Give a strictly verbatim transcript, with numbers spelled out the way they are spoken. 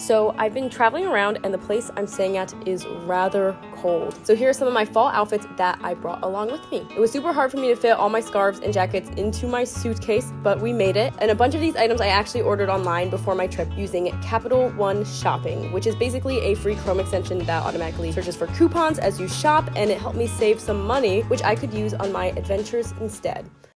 So I've been traveling around and the place I'm staying at is rather cold. So here are some of my fall outfits that I brought along with me. It was super hard for me to fit all my scarves and jackets into my suitcase, but we made it. And a bunch of these items I actually ordered online before my trip using Capital One Shopping, which is basically a free Chrome extension that automatically searches for coupons as you shop, and it helped me save some money, which I could use on my adventures instead.